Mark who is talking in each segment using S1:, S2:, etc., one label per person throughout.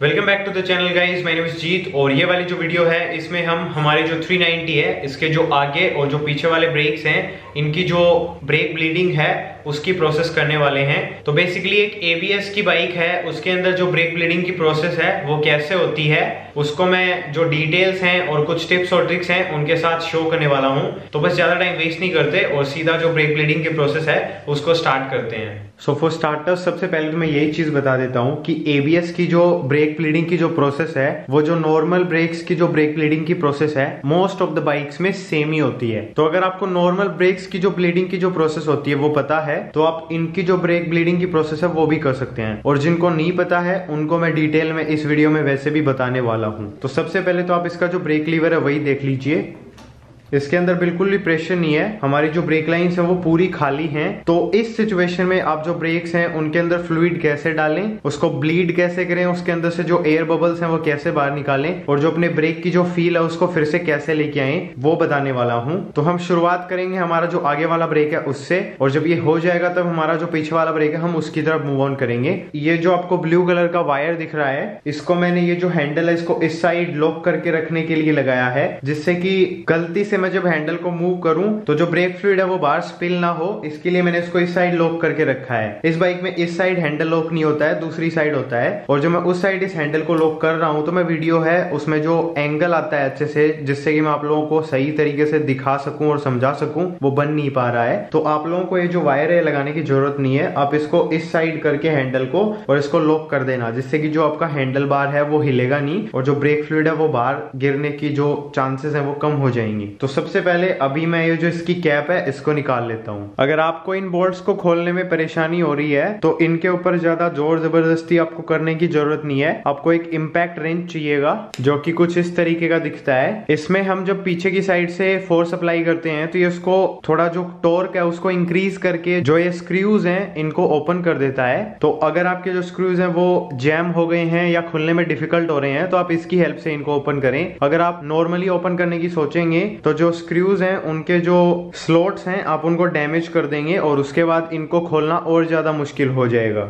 S1: Welcome back to the channel guys, my name is Jeet. और ये वाली जो वीडियो है इसमें हम हमारी जो 390 है इसके जो आगे और जो पीछे वाले ब्रेक्स हैं इनकी जो ब्रेक ब्लीडिंग है उसकी प्रोसेस करने वाले हैं। तो बेसिकली एक एबीएस की बाइक है, उसके अंदर जो ब्रेक ब्लीडिंग की प्रोसेस है वो कैसे होती है उसको मैं जो डिटेल्स हैं और कुछ टिप्स और ट्रिक्स हैं उनके साथ शो करने वाला हूं। तो बस ज्यादा टाइम वेस्ट नहीं करते और सीधा जो ब्रेक ब्लीडिंग की प्रोसेस है उसको स्टार्ट करते हैं। सो फॉर स्टार्टर्स सबसे पहले तो मैं यही चीज बता देता हूं कि एबीएस की जो ब्रेक ब्लीडिंग की जो प्रोसेस है वो जो नॉर्मल ब्रेक्स की जो ब्रेक ब्लीडिंग की प्रोसेस है मोस्ट ऑफ द बाइक्स में सेम ही होती है। तो अगर आपको नॉर्मल ब्रेक्स की जो ब्लीडिंग की जो प्रोसेस होती है वो पता है तो आप इनकी जो ब्रेक ब्लीडिंग की प्रोसेस है वो भी कर सकते हैं, और जिनको नहीं पता है उनको मैं डिटेल में इस वीडियो में वैसे भी बताने वाला हूं। तो सबसे पहले तो आप इसका जो ब्रेक लीवर है वही देख लीजिए। इसके अंदर बिल्कुल भी प्रेशर नहीं है, हमारी जो ब्रेक लाइंस है वो पूरी खाली हैं। तो इस सिचुएशन में आप जो ब्रेक्स हैं उनके अंदर फ्लूइड कैसे डालें, उसको ब्लीड कैसे करें, उसके अंदर से जो एयर बबल्स हैं वो कैसे बाहर निकालें और जो अपने ब्रेक की जो फील है उसको फिर से कैसे लेके आए वो बताने वाला हूं। तो हम शुरुआत करेंगे हमारा जो आगे वाला ब्रेक है उससे, और जब ये हो जाएगा तब हमारा जो पीछे वाला ब्रेक है हम उसकी तरफ मूव ऑन करेंगे। ये जो आपको ब्लू कलर का वायर दिख रहा है इसको मैंने ये जो हैंडल है इसको इस साइड लॉक करके रखने के लिए लगाया है, जिससे कि गलती से मैं जब हैंडल को मूव करूं तो जो ब्रेक फ्लूइड है वो बाहर स्पिल ना हो, इसके लिए मैंने इसको इस साइड लॉक करके रखा है। इस बाइक में इस साइड हैंडल लॉक नहीं होता है, दूसरी साइड होता है। और जो मैं उस साइड इस हैंडल को लॉक कर रहा हूं तो मैं वीडियो है उसमें जो एंगल आता है अच्छे से, जिससे कि मैं आप लोगों को सही तरीके से दिखा सकूं और समझा सकूं, वो बन नहीं पा रहा है। तो आप लोगों को ये जो वायर है लगाने की जरूरत नहीं है, आप इसको इस साइड करके हैंडल को और इसको लॉक कर देना, जिससे कि जो आपका हैंडल बार है वो हिलेगा नहीं और जो ब्रेक फ्लूइड है वो बाहर गिरने की जो चांसेस है वो कम हो जाएंगी। तो सबसे पहले अभी मैं ये जो इसकी कैप है इसको निकाल लेता हूं। अगर आपको इन बोल्ट्स को खोलने में परेशानी हो रही है तो इनके ऊपर ज्यादा जोर जबरदस्ती आपको करने की जरूरत नहीं है। आपको एक इम्पैक्ट रेंच चाहिएगा जो कि कुछ इस तरीके का दिखता है। इसमें हम जब पीछे की साइड से फोर्स अप्लाई करते हैं तो ये उसको थोड़ा जो टॉर्क है उसको इंक्रीज करके जो ये स्क्रूज हैं इनको ओपन कर देता है। तो अगर आपके जो स्क्रूज हैं वो जैम हो गए हैं या खुलने में डिफिकल्ट हो रहे हैं तो आप इसकी हेल्प से इनको ओपन करें। अगर आप नॉर्मली ओपन करने की सोचेंगे तो जो स्क्रूज हैं उनके जो स्लॉट्स हैं आप उनको डैमेज कर देंगे और उसके बाद इनको खोलना और ज्यादा मुश्किल हो जाएगा।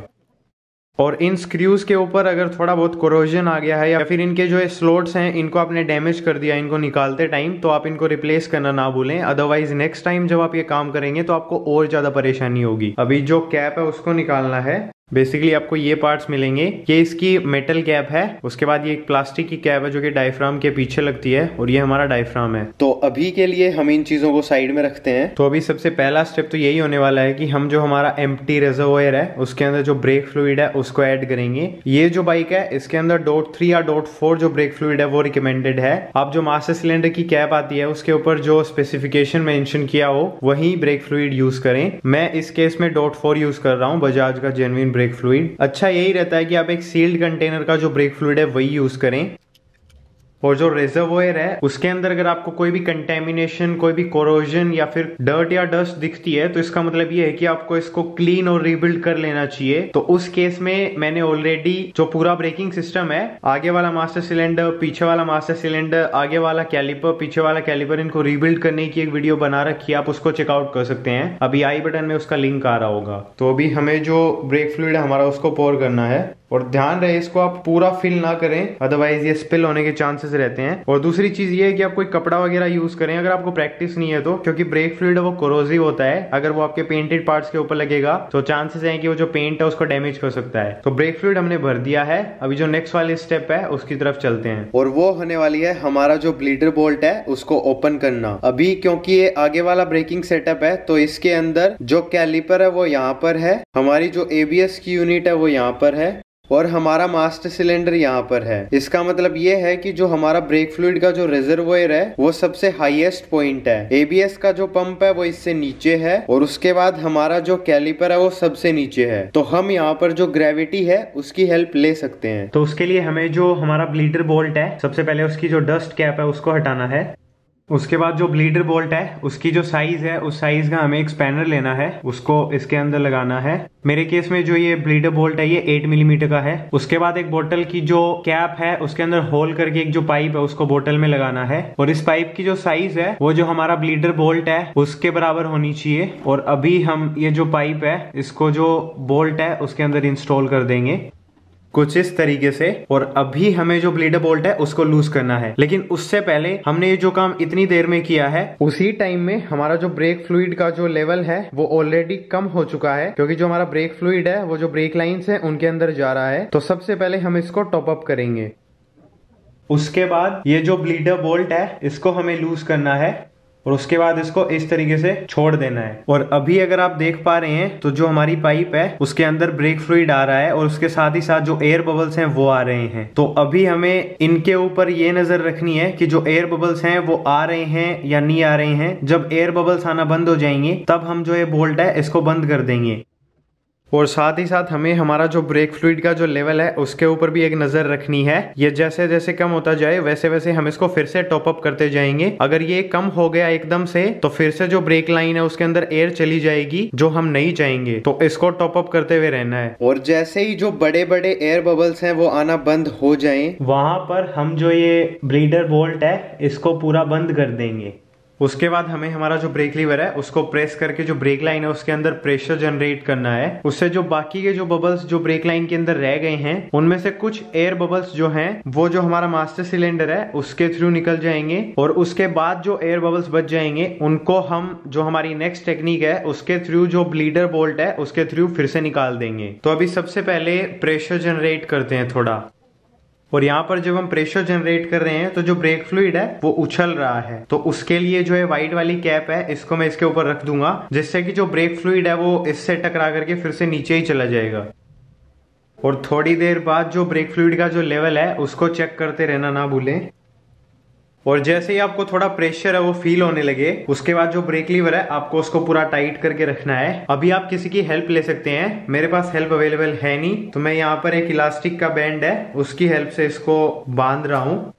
S1: और इन स्क्रूज के ऊपर अगर थोड़ा बहुत कोरोजन आ गया है या फिर इनके जो स्लॉट्स हैं इनको आपने डैमेज कर दिया इनको निकालते टाइम, तो आप इनको रिप्लेस करना ना भूलें, अदरवाइज नेक्स्ट टाइम जब आप ये काम करेंगे तो आपको और ज्यादा परेशानी होगी। अभी जो कैप है उसको निकालना है। बेसिकली आपको ये पार्ट्स मिलेंगे, ये इसकी मेटल कैप है, उसके बाद ये एक प्लास्टिक की कैप है जो कि डायफ्राम के पीछे लगती है और ये हमारा डायफ्राम है। तो अभी के लिए हम इन चीजों को साइड में रखते हैं। तो अभी सबसे पहला स्टेप तो यही होने वाला है कि हम जो हमारा एम्प्टी रिजर्वोयर है उसके अंदर जो ब्रेक फ्लूइड है उसको ऐड करेंगे। ये जो बाइक है इसके अंदर .3 या .4 जो ब्रेक फ्लूइड है वो रिकमेंडेड है। आप जो मास्टर सिलेंडर की कैप आती है उसके ऊपर जो स्पेसिफिकेशन मेंशन किया हो वही ब्रेक फ्लूइड यूज करें। मैं इस केस में .4 यूज कर रहा हूँ, बजाज का जेन्युइन ब्रेक फ्लूइड। अच्छा यही रहता है कि आप एक सील्ड कंटेनर का जो ब्रेक फ्लूइड है वही यूज करें। और जो रिजर्वोयर है उसके अंदर अगर आपको कोई भी कंटेमिनेशन, कोई भी कोरोजन या फिर डर्ट या डस्ट दिखती है तो इसका मतलब ये है कि आपको इसको क्लीन और रीबिल्ड कर लेना चाहिए। तो उस केस में मैंने ऑलरेडी जो पूरा ब्रेकिंग सिस्टम है, आगे वाला मास्टर सिलेंडर, पीछे वाला मास्टर सिलेंडर, आगे वाला कैलिपर, पीछे वाला कैलिपर, इनको रीबिल्ड करने की एक वीडियो बना रखी है, आप उसको चेकआउट कर सकते हैं। अभी आई बटन में उसका लिंक आ रहा होगा। तो अभी हमें जो ब्रेक फ्लूइड है हमारा उसको पोर करना है और ध्यान रहे इसको आप पूरा फिल ना करें, अदरवाइज ये स्पिल होने के चांसेस रहते हैं। और दूसरी चीज ये है कि आप कोई कपड़ा वगैरह यूज करें अगर आपको प्रैक्टिस नहीं है तो, क्योंकि ब्रेक फ्लूइड है वो कोरोसिव होता है। अगर वो आपके पेंटेड पार्ट्स के ऊपर लगेगा तो चांसेस हैं कि वो जो पेंट है उसको डैमेज कर सकता है। तो ब्रेक फ्लूइड हमने भर दिया है, अभी जो नेक्स्ट वाली स्टेप है उसकी तरफ चलते हैं और वो होने वाली है हमारा जो ब्लीडर बोल्ट है उसको ओपन करना। अभी क्योंकि ये आगे वाला ब्रेकिंग सेटअप है तो इसके अंदर जो कैलिपर है वो यहाँ पर है, हमारी जो एबीएस की यूनिट है वो यहाँ पर है और हमारा मास्टर सिलेंडर यहाँ पर है। इसका मतलब ये है कि जो हमारा ब्रेक फ्लूइड का जो रिजर्वोयर है वो सबसे हाईएस्ट पॉइंट है। एबीएस का जो पंप है वो इससे नीचे है और उसके बाद हमारा जो कैलिपर है वो सबसे नीचे है। तो हम यहाँ पर जो ग्रेविटी है उसकी हेल्प ले सकते हैं। तो उसके लिए हमें जो हमारा ब्लीडर बोल्ट है सबसे पहले उसकी जो डस्ट कैप है उसको हटाना है। उसके बाद जो ब्लीडर बोल्ट है उसकी जो साइज है उस साइज का हमें एक स्पैनर लेना है, उसको इसके अंदर लगाना है। मेरे केस में जो ये ब्लीडर बोल्ट है ये 8 मिलीमीटर का है। उसके बाद एक बोतल की जो कैप है उसके अंदर होल करके एक जो पाइप है उसको बोतल में लगाना है और इस पाइप की जो साइज है वो जो हमारा ब्लीडर बोल्ट है उसके बराबर होनी चाहिए। और अभी हम ये जो पाइप है इसको जो बोल्ट है उसके अंदर इंस्टॉल कर देंगे। कुछ इस तरीके से। और अभी हमें जो ब्लीडर बोल्ट है उसको लूज करना है, लेकिन उससे पहले हमने ये जो काम इतनी देर में किया है उसी टाइम में हमारा जो ब्रेक फ्लूइड का जो लेवल है वो ऑलरेडी कम हो चुका है, क्योंकि जो हमारा ब्रेक फ्लूइड है वो जो ब्रेक लाइंस है उनके अंदर जा रहा है। तो सबसे पहले हम इसको टॉप अप करेंगे। उसके बाद ये जो ब्लीडर बोल्ट है इसको हमें लूज करना है और उसके बाद इसको इस तरीके से छोड़ देना है। और अभी अगर आप देख पा रहे हैं तो जो हमारी पाइप है उसके अंदर ब्रेक फ्लूइड आ रहा है और उसके साथ ही साथ जो एयर बबल्स हैं वो आ रहे हैं। तो अभी हमें इनके ऊपर ये नजर रखनी है कि जो एयर बबल्स हैं वो आ रहे हैं या नहीं आ रहे हैं। जब एयर बबल्स आना बंद हो जाएंगे तब हम जो ये बोल्ट है इसको बंद कर देंगे। और साथ ही साथ हमें हमारा जो ब्रेक फ्लूइड का जो लेवल है उसके ऊपर भी एक नजर रखनी है। ये जैसे जैसे कम होता जाए वैसे वैसे हम इसको फिर से टॉप अप करते जाएंगे। अगर ये कम हो गया एकदम से तो फिर से जो ब्रेक लाइन है उसके अंदर एयर चली जाएगी जो हम नहीं चाहेंगे। तो इसको टॉप अप करते हुए रहना है। और जैसे ही जो बड़े बड़े एयर बबल्स हैं वो आना बंद हो जाएं, वहां पर हम जो ये ब्लीडर बोल्ट है इसको पूरा बंद कर देंगे। उसके बाद हमें हमारा जो ब्रेक लीवर है उसको प्रेस करके जो ब्रेक लाइन है उसके अंदर प्रेशर जनरेट करना है। उससे जो बाकी के जो बबल्स जो ब्रेक लाइन के अंदर रह गए हैं उनमें से कुछ एयर बबल्स जो हैं वो जो हमारा मास्टर सिलेंडर है उसके थ्रू निकल जाएंगे। और उसके बाद जो एयर बबल्स बच जाएंगे उनको हम जो हमारी नेक्स्ट टेक्निक है उसके थ्रू जो ब्लीडर बोल्ट है उसके थ्रू फिर से निकाल देंगे। तो अभी सबसे पहले प्रेशर जनरेट करते हैं थोड़ा। और यहाँ पर जब हम प्रेशर जनरेट कर रहे हैं तो जो ब्रेक फ्लूइड है वो उछल रहा है। तो उसके लिए जो है व्हाइट वाली कैप है इसको मैं इसके ऊपर रख दूंगा, जिससे कि जो ब्रेक फ्लूइड है वो इससे टकरा करके फिर से नीचे ही चला जाएगा। और थोड़ी देर बाद जो ब्रेक फ्लूइड का जो लेवल है उसको चेक करते रहना ना भूलें। और जैसे ही आपको थोड़ा प्रेशर है वो फील होने लगे उसके बाद जो ब्रेक लीवर है आपको उसको पूरा टाइट करके रखना है। अभी आप किसी की हेल्प ले सकते हैं, मेरे पास हेल्प अवेलेबल है नहीं तो मैं यहाँ पर एक इलास्टिक का बैंड है उसकी हेल्प से इसको बांध रहा हूँ।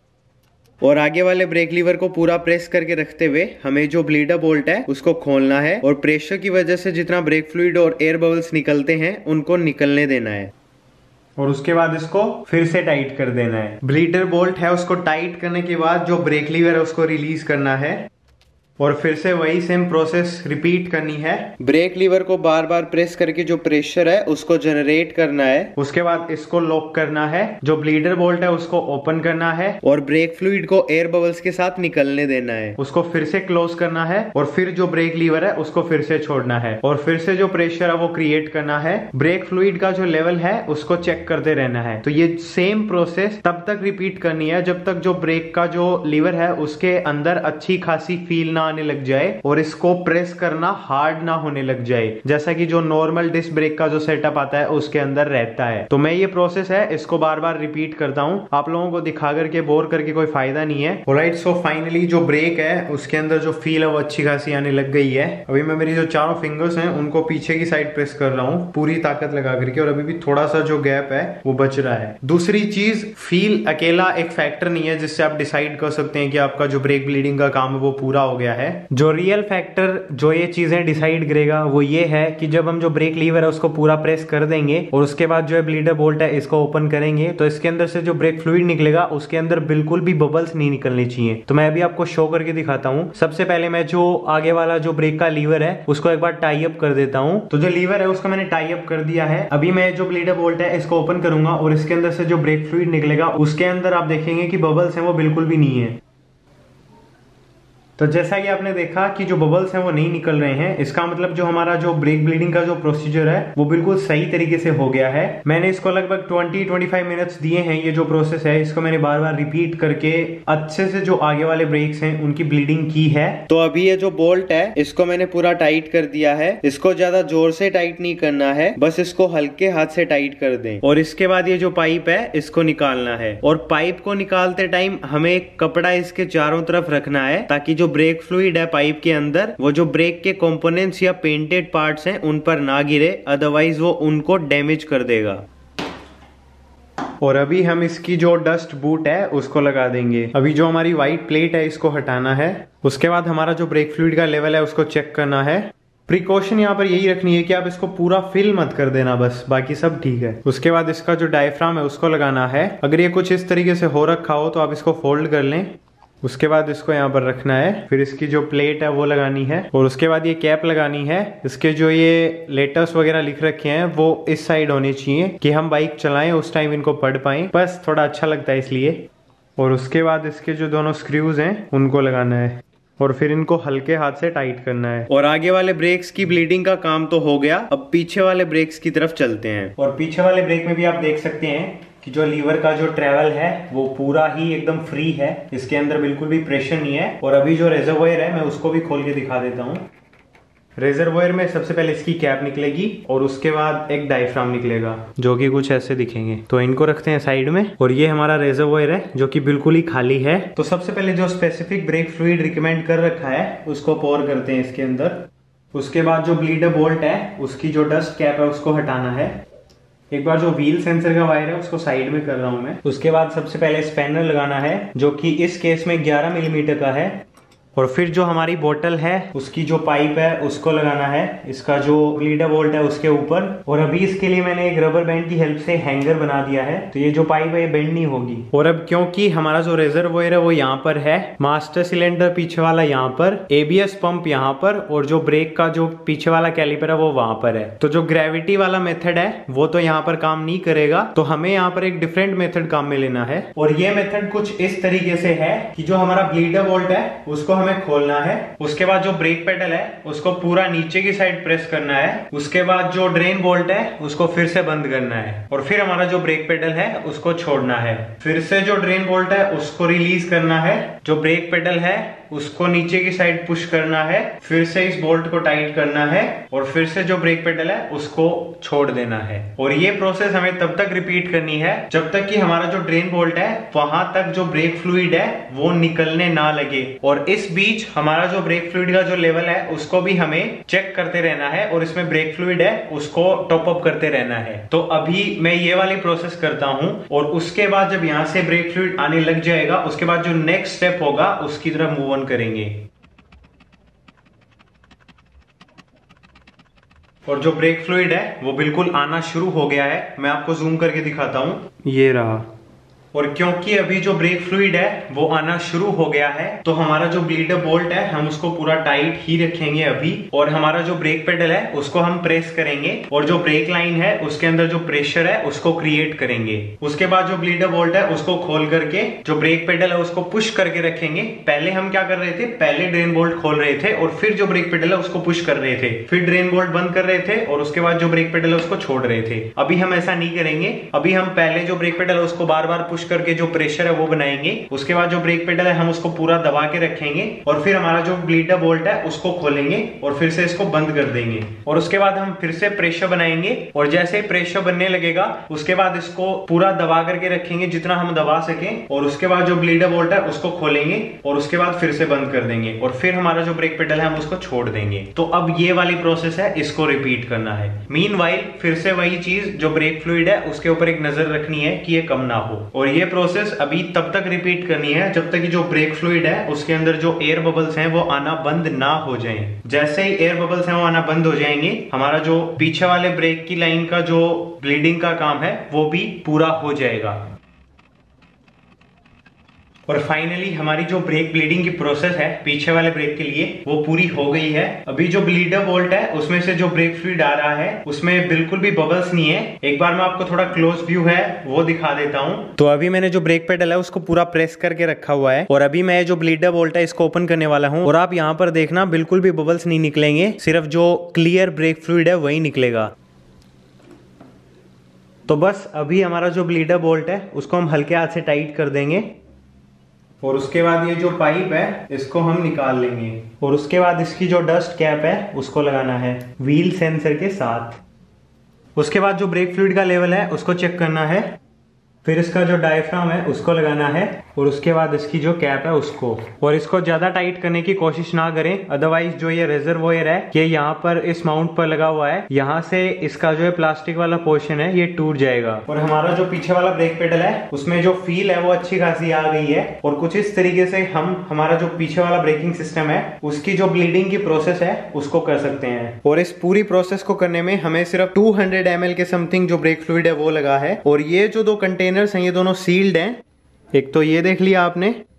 S1: और आगे वाले ब्रेक लीवर को पूरा प्रेस करके रखते हुए हमें जो ब्लीडर बोल्ट है उसको खोलना है और प्रेशर की वजह से जितना ब्रेक फ्लूइड और एयर बबल्स निकलते हैं उनको निकलने देना है। और उसके बाद इसको फिर से टाइट कर देना है। ब्लीडर बोल्ट है उसको टाइट करने के बाद जो ब्रेक लीवर है उसको रिलीज करना है और फिर से वही सेम प्रोसेस रिपीट करनी है। ब्रेक लीवर को बार बार प्रेस करके जो प्रेशर है उसको जनरेट करना है। उसके बाद इसको लॉक करना है, जो ब्लीडर बोल्ट है उसको ओपन करना है और ब्रेक फ्लूइड को एयर बबल्स के साथ निकलने देना है। उसको फिर से क्लोज करना है और फिर जो ब्रेक लीवर है उसको फिर से छोड़ना है और फिर से जो प्रेशर है वो क्रिएट करना है। ब्रेक फ्लूइड का जो लेवल है उसको चेक करते रहना है। तो ये सेम प्रोसेस तब तक रिपीट करनी है जब तक जो ब्रेक का जो लीवर है उसके अंदर अच्छी खासी फील ना आने लग जाए और इसको प्रेस करना हार्ड ना होने लग जाए, जैसा कि जो नॉर्मल डिस्क ब्रेक का जो सेटअप आता है उसके अंदर रहता है। तो मैं ये प्रोसेस है इसको बार बार रिपीट करता हूँ, आप लोगों को दिखा करके बोर करके कोई फायदा नहीं है। ऑलराइट, सो फाइनली जो ब्रेक है उसके अंदर जो फील है वो अच्छी खासी आने लग गई है। अभी मैं मेरी जो चारों फिंगर्स हैं उनको पीछे की साइड प्रेस कर रहा हूँ पूरी ताकत लगा करके और अभी भी थोड़ा सा जो गैप है वो बच रहा है। दूसरी चीज, फील अकेला एक फैक्टर नहीं है जिससे आप डिसाइड कर सकते हैं कि आपका जो ब्रेक ब्लीडिंग का काम है वो पूरा हो गया है। जो रियल फैक्टर जो ये चीजें डिसाइड करेगा वो ये है कि जब हम जो ब्रेक लीवर है उसको पूरा प्रेस कर देंगे और उसके बाद जो है ब्लीडर बोल्ट है इसको ओपन करेंगे तो इसके अंदर से जो ब्रेक फ्लूइड निकलेगा उसके अंदर बिल्कुल भी बबल्स नहीं निकलने चाहिए। तो मैं अभी आपको शो करके दिखाता हूँ। सबसे पहले मैं जो आगे वाला जो ब्रेक का लीवर है उसको एक बार टाई अप कर देता हूँ। तो जो लीवर है उसको मैंने टाई अप कर दिया है। अभी मैं जो ब्लीडर बोल्ट है इसको ओपन करूंगा और इसके अंदर से जो ब्रेक फ्लूइड निकलेगा उसके अंदर आप देखेंगे कि बबल्स हैं वो बिल्कुल भी नहीं है। तो जैसा कि आपने देखा कि जो बबल्स हैं वो नहीं निकल रहे हैं, इसका मतलब जो हमारा जो ब्रेक ब्लीडिंग का जो प्रोसीजर है वो बिल्कुल सही तरीके से हो गया है। मैंने इसको लगभग 20-25 मिनट्स दिए हैं। ये जो प्रोसेस है इसको मैंने बार बार रिपीट करके अच्छे से जो आगे वाले ब्रेक्स हैं उनकी ब्लीडिंग की है। तो अभी ये जो बोल्ट है इसको मैंने पूरा टाइट कर दिया है। इसको ज्यादा जोर से टाइट नहीं करना है, बस इसको हल्के हाथ से टाइट कर दें। और इसके बाद ये जो पाइप है इसको निकालना है और पाइप को निकालते टाइम हमें एक कपड़ा इसके चारों तरफ रखना है ताकि जो ब्रेक फ्लूइड है पाइप के अंदर वो जो ब्रेक के कंपोनेंट्स या पेंटेड पार्ट्स हैं उन पर ना गिरे, अदरवाइज वो उनको डैमेज कर देगा। और अभी हम इसकी जो डस्ट बूट है उसको लगा देंगे। अभी जो हमारी व्हाइट प्लेट है इसको हटाना है। उसके बाद हमारा जो ब्रेक फ्लूइड का लेवल है उसको चेक करना है। प्रिकॉशन यहाँ पर यही रखनी है कि आप इसको पूरा फिल मत कर देना, बस बाकी सब ठीक है। उसके बाद इसका जो डायफ्राम है उसको लगाना है। अगर ये कुछ इस तरीके से हो रखा हो तो आप इसको फोल्ड कर लें उसके बाद इसको यहाँ पर रखना है, फिर इसकी जो प्लेट है वो लगानी है और उसके बाद ये कैप लगानी है। इसके जो ये लेटर्स वगैरह लिख रखे हैं वो इस साइड होने चाहिए कि हम बाइक चलाएं उस टाइम इनको पढ़ पाएं, बस थोड़ा अच्छा लगता है इसलिए। और उसके बाद इसके जो दोनों स्क्रूज हैं उनको लगाना है और फिर इनको हल्के हाथ से टाइट करना है। और आगे वाले ब्रेक्स की ब्लीडिंग का काम तो हो गया, अब पीछे वाले ब्रेक्स की तरफ चलते हैं। और पीछे वाले ब्रेक में भी आप देख सकते हैं कि जो लीवर का जो ट्रेवल है वो पूरा ही एकदम फ्री है, इसके अंदर बिल्कुल भी प्रेशर नहीं है। और अभी जो रेजरवॉयर है मैं उसको भी खोल के दिखा देता हूँ। रेजरवॉयर में सबसे पहले इसकी कैप निकलेगी और उसके बाद एक डायफ्राम निकलेगा जो कि कुछ ऐसे दिखेंगे। तो इनको रखते हैं साइड में और ये हमारा रेजरवॉयर है जो कि बिल्कुल ही खाली है। तो सबसे पहले जो स्पेसिफिक ब्रेक फ्लूइड रिकमेंड कर रखा है उसको पोर करते हैं इसके अंदर। उसके बाद जो ब्लीडर बोल्ट है उसकी जो डस्ट कैप है उसको हटाना है। एक बार जो व्हील सेंसर का वायर है उसको साइड में कर रहा हूं मैं। उसके बाद सबसे पहले स्पैनर लगाना है जो कि इस केस में 11 मिलीमीटर का है। और फिर जो हमारी बोतल है उसकी जो पाइप है उसको लगाना है इसका जो ब्लीडर बोल्ट है उसके ऊपर। और अभी इसके लिए मैंने एक रबर बैंड की हेल्प से हैंगर बना दिया है, तो ये जो पाइप है ये बेंड नहीं होगी। और अब क्योंकि हमारा जो रेजरवॉयर है वो यहाँ पर है, मास्टर सिलेंडर पीछे वाला यहाँ पर, एबीएस पंप यहाँ पर और जो ब्रेक का जो पीछे वाला कैलिपर है वो वहां पर है, तो जो ग्रेविटी वाला मेथड है वो तो यहाँ पर काम नहीं करेगा। तो हमें यहाँ पर एक डिफरेंट मेथड काम में लेना है और ये मेथड कुछ इस तरीके से है कि जो हमारा ब्लीडर बोल्ट है उसको हमें खोलना है। उसके बाद जो ब्रेक पेडल है उसको पूरा नीचे की साइड प्रेस करना है। उसके बाद जो ड्रेन बोल्ट है उसको फिर से बंद करना है और फिर हमारा जो ब्रेक पेडल है उसको छोड़ना है। फिर से जो ड्रेन बोल्ट है उसको रिलीज करना है। जो ब्रेक पेडल है उसको नीचे की साइड पुश करना है, फिर से इस बोल्ट को टाइट करना है और फिर से जो ब्रेक पेडल है उसको छोड़ देना है। और ये प्रोसेस हमें तब तक रिपीट करनी है जब तक कि हमारा जो ड्रेन बोल्ट है वहां तक जो ब्रेक फ्लूइड है वो निकलने ना लगे। और इस बीच हमारा जो ब्रेक फ्लूइड का जो लेवल है उसको भी हमें चेक करते रहना है और इसमें ब्रेक फ्लूइड है उसको टॉप अप करते रहना है। तो अभी मैं ये वाली प्रोसेस करता हूं और उसके बाद जब यहां से ब्रेक फ्लूइड आने लग जाएगा उसके बाद जो नेक्स्ट स्टेप होगा उसकी तरफ मूव ऑन करेंगे। और जो ब्रेक फ्लूइड है वो बिल्कुल आना शुरू हो गया है, मैं आपको जूम करके दिखाता हूं, ये रहा। और क्योंकि अभी जो ब्रेक फ्लूइड है वो आना शुरू हो गया है तो हमारा जो ब्लीडर बोल्ट है हम उसको पूरा टाइट ही रखेंगे अभी। और हमारा जो ब्रेक पेडल है उसको हम प्रेस करेंगे और जो ब्रेक लाइन है उसके अंदर जो प्रेशर है उसको क्रिएट करेंगे। उसके बाद जो ब्लीडर बोल्ट है उसको खोल करके जो ब्रेक पेडल है उसको पुश करके रखेंगे। पहले हम क्या कर रहे थे, पहले ड्रेन बोल्ट खोल रहे थे और फिर जो ब्रेक पेडल है उसको पुश कर रहे थे, फिर ड्रेन बोल्ट बंद कर रहे थे और उसके बाद जो ब्रेक पेडल है उसको छोड़ रहे थे। अभी हम ऐसा नहीं करेंगे, अभी हम पहले जो ब्रेक पेडल है उसको बार बार पुश करके जो प्रेशर है वो बनाएंगे। उसके बाद जो ब्रेक पेडल है हम उसको पूरा दबा के रखेंगे और फिर हमारा जो ब्लीडर बोल्ट है उसको खोलेंगे और फिर से इसको बंद कर देंगे। और उसके बाद हम फिर से प्रेशर बनाएंगे और जैसे ही प्रेशर बनने लगेगा उसके बाद इसको पूरा दबा करके रखेंगे जितना हम दबा सकें और उसके बाद जो ब्लीडर बोल्ट है उसको खोलेंगे और उसके बाद फिर से बंद कर देंगे और फिर हमारा जो ब्रेक पेडल है हम उसको छोड़ देंगे। तो अब ये वाली प्रोसेस है, इसको रिपीट करना है। मीनवाइल फिर से वही चीज, जो ब्रेक फ्लूइड है उसके ऊपर एक नजर रखनी है कि ये कम ना हो। और ये प्रोसेस अभी तब तक रिपीट करनी है जब तक कि जो ब्रेक फ्लूइड है उसके अंदर जो एयर बबल्स हैं वो आना बंद ना हो जाएं। जैसे ही एयर बबल्स हैं वो आना बंद हो जाएंगे हमारा जो पीछे वाले ब्रेक की लाइन का जो ब्लीडिंग का काम है वो भी पूरा हो जाएगा। और फाइनली हमारी जो ब्रेक ब्लीडिंग की प्रोसेस है पीछे वाले ब्रेक के लिए वो पूरी हो गई है। अभी जो ब्लीडर बोल्ट है उसमें से जो ब्रेक फ्लूइड आ रहा है उसमें बिल्कुल भी बबल्स नहीं है। एक बार मैं आपको थोड़ा क्लोज व्यू है वो दिखा देता हूँ। तो अभी मैंने जो ब्रेक पेडल है उसको पूरा प्रेस करके रखा हुआ है और अभी मैं जो ब्लीडर बोल्ट है इसको ओपन करने वाला हूँ और आप यहाँ पर देखना बिल्कुल भी बबल्स नहीं निकलेंगे, सिर्फ जो क्लियर ब्रेक फ्लूइड है वही निकलेगा। तो बस अभी हमारा जो ब्लीडर बोल्ट है उसको हम हल्के हाथ से टाइट कर देंगे और उसके बाद ये जो पाइप है इसको हम निकाल लेंगे और उसके बाद इसकी जो डस्ट कैप है उसको लगाना है व्हील सेंसर के साथ। उसके बाद जो ब्रेक फ्लूइड का लेवल है उसको चेक करना है, फिर इसका जो डायफ्राम है उसको लगाना है और उसके बाद इसकी जो कैप है उसको। और इसको ज्यादा टाइट करने की कोशिश ना करें, अदरवाइज जो ये रेजरवॉयर है ये यहाँ पर इस माउंट पर लगा हुआ है, यहाँ से इसका जो है प्लास्टिक वाला पोर्शन है ये टूट जाएगा। और हमारा जो पीछे वाला ब्रेक पेडल है उसमें जो फील है वो अच्छी खासी आ गई है और कुछ इस तरीके से हम हमारा जो पीछे वाला ब्रेकिंग सिस्टम है उसकी जो ब्लीडिंग की प्रोसेस है उसको कर सकते हैं। और इस पूरी प्रोसेस को करने में हमें सिर्फ 200 ml के समथिंग जो ब्रेक फ्लूइड है वो लगा है। और ये जो दो कंटेनर्स हैं ये दोनों सील्ड हैं, एक तो ये देख लिया आपने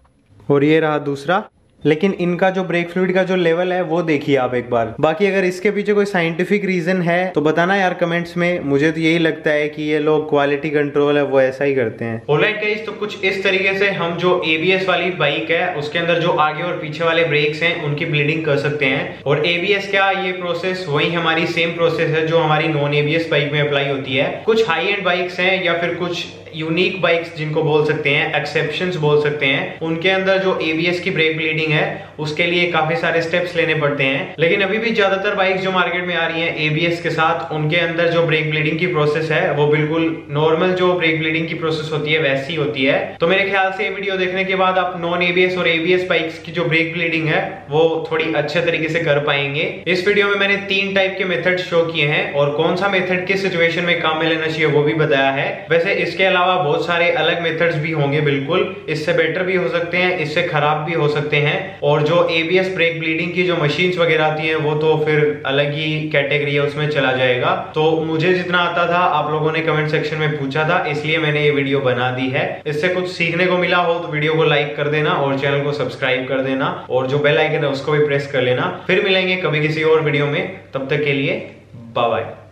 S1: और ये रहा दूसरा। लेकिन इनका जो ब्रेक फ्लूइड का जो लेवल है वो देखिए आप एक बार। बाकी अगर इसके पीछे कोई साइंटिफिक रीजन है तो बताना यार कमेंट्स में। मुझे तो यही लगता है कि ये लोग क्वालिटी कंट्रोल है वो ऐसा ही करते हैं। ऑलराइट गाइस, तो कुछ इस तरीके से हम जो एबीएस वाली बाइक है उसके अंदर जो आगे और पीछे वाले ब्रेक्स हैं उनकी ब्लीडिंग कर सकते हैं। और एबीएस क्या, ये प्रोसेस वही हमारी सेम प्रोसेस है जो हमारी नॉन एबीएस बाइक में अप्लाई होती है। कुछ हाई एंड बाइक्स हैं या फिर कुछ यूनिक बाइक्स जिनको बोल सकते हैं, एक्सेप्शंस बोल सकते हैं, उनके अंदर जो एबीएस की ब्रेक ब्लीडिंग है उसके लिए काफी सारे स्टेप्स लेने पड़ते हैं। लेकिन अभी भी ज्यादातर बाइक्स जो मार्केट में आ रही हैं एबीएस के साथ, उनके अंदर जो ब्रेक ब्लीडिंग की प्रोसेस है वो बिल्कुल नॉर्मल जो ब्रेक ब्लीडिंग की प्रोसेस होती है वैसी होती है। तो मेरे ख्याल से ये वीडियो देखने के बाद आप नॉन एबीएस और एबीएस बाइक्स की जो ब्रेक ब्लीडिंग है वो थोड़ी अच्छे तरीके से कर पाएंगे। इस वीडियो में मैंने 3 टाइप के मेथड शो किए हैं और कौन सा मेथड किस सिचुएशन में काम में लेना चाहिए वो भी बताया है। वैसे इसके अलावा बहुत सारे अलग मेथड्स भी होंगे, बिल्कुल इससे बेटर भी हो सकते हैं, इससे खराब भी हो सकते हैं। और जो एबीएस ब्रेक ब्लीडिंग की जो मशीन्स वगैरह आती हैं वो तो फिर अलग ही कैटेगरी है, उसमें चला जाएगा। तो मुझे जितना आता था आप लोगों ने कमेंट सेक्शन में पूछा था, इसलिए मैंने ये वीडियो बना दी है। इससे कुछ सीखने को मिला हो तो वीडियो को लाइक कर देना और चैनल को सब्सक्राइब कर देना और जो बेल आइकन है उसको भी प्रेस कर लेना। फिर मिलेंगे कभी किसी और वीडियो में, तब तक के लिए बाय बाय।